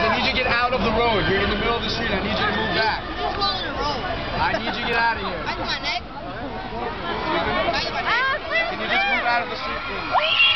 I need you to get out of the road. You're in the middle of the street. I need you to move back. I need you to get out of here. Can you just move out of the street, please?